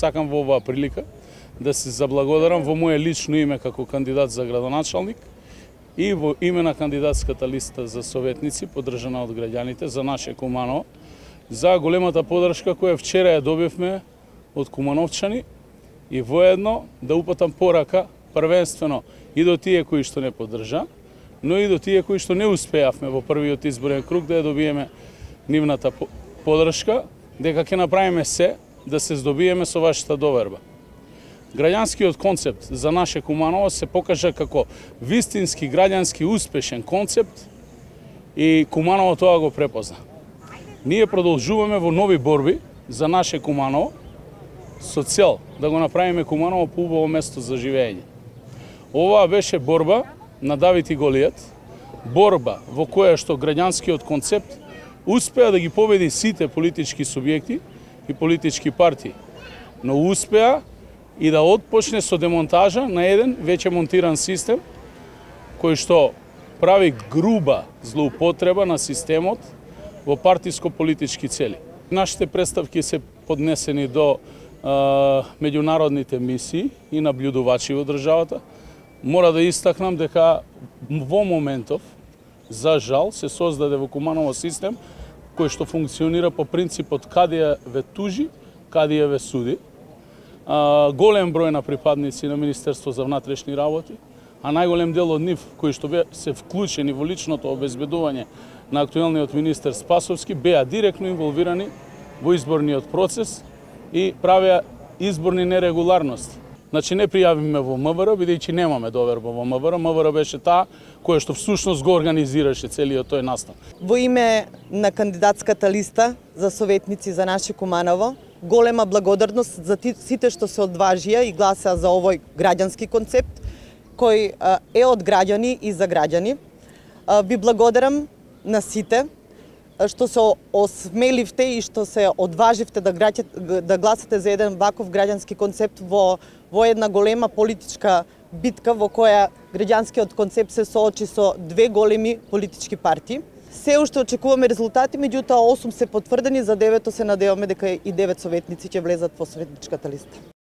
сакам во оваа прилика да се заблагодарам во моје лично име како кандидат за градоначалник и во име на кандидатската листа за советници, поддржана од граѓаните за наше Куманово, за големата поддршка која вчера ја добивме од кумановчани и воедно да упатам порака првенствено и до тие кои што не поддржа, но и до тие кои што не успеавме во првиот изборен круг да ја добиеме нивната поддршка, дека ќе направиме се да се здобиеме со вашата доверба. Граѓанскиот концепт за наше Куманово се покажа како вистински граѓански успешен концепт и Куманово тоа го препозна. Ние продолжуваме во нови борби за наше Куманово со цел да го направиме Куманово поубаво место за живење. Оваа беше борба на Давид и Голијат, борба во која што граѓанскиот концепт успеа да ги победи сите политички субјекти и политички партии, но успеа и да отпочне со демонтажа на еден веќе монтиран систем кој што прави груба злоупотреба на системот во партиско-политички цели. Нашите представки се поднесени до меѓународните мисии и наблюдувачи во државата. Мора да истакнам дека во моментов, за жал, се создаде во Куманово систем кој што функционира по принципот каде ја ве тужи, каде ја ве суди. Голем број на припадници на Министерство за внатрешни работи, а најголем дел од нив кои што се вклучени во личното обезбедување на актуелниот министер Спасовски беа директно инволвирани во изборниот процес и правеа изборни нерегуларности. Значи не пријавиме во МВР, бидејќи немаме доверба во МВР. МВР беше таа која што всушност го организираше целиот тој настан. Во име на кандидатската листа за советници за наше Куманово, голема благодарност за сите што се одважија и гласаа за овој граѓански концепт, кој е од граѓани и за граѓани. Ви благодарам на сите што се осмеливте и што се одваживте да гласате за еден ваков граѓански концепт во една голема политичка битка во која граѓанскиот концепт се соочи со две големи политички партии. Се уште очекуваме резултати, меѓутоа 8 се потврдени, за 9 се надеваме дека и 9 советници ќе влезат во советничката листа.